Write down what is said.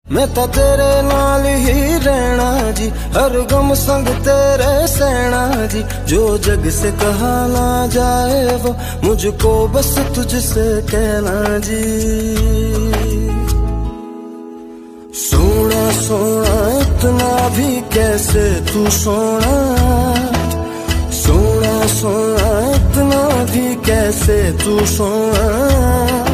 मैं तो तेरे नाल ही रहना जी, हर गम संग तेरे सहना जी। जो जग से कहा ना जाए वो मुझको बस तुझसे कहना जी। सोना सोना इतना भी कैसे तू सोना, सोना सोना इतना भी कैसे तू सोना।